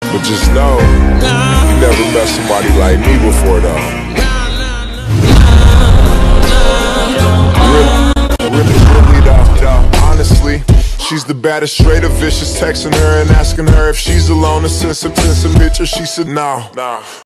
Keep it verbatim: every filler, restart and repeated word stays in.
But just know, you never met somebody like me before though. Really, really, really though, honestly, she's the baddest, straight up vicious. Texting her and asking her if she's alone and send some, send some pictures. She said no.